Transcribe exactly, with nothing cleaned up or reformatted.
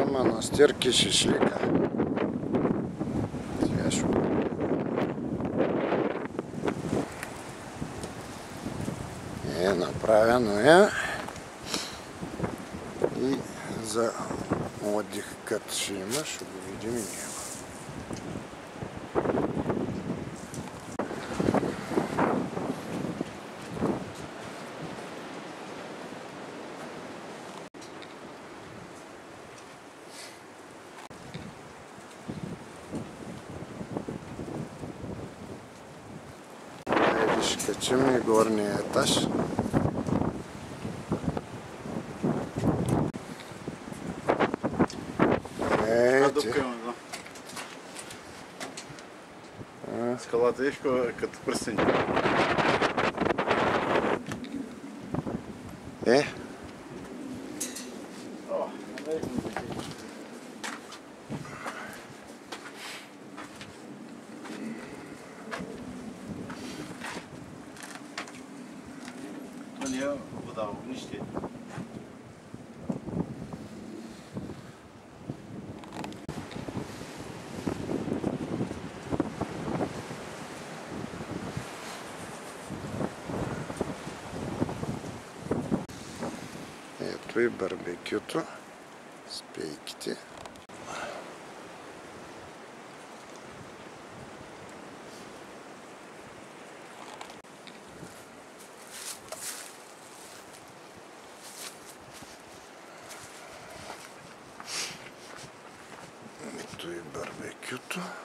манастир Кишишлика. Сега ще... Е, направено е. И за отдих като ще има, ще го видим и него. Ще качим и горния етаж. Ейте. Скалата виж като пръстени. Е. Вода в огнище. Ето и барбекюто с пейките. Ето и барбекюто.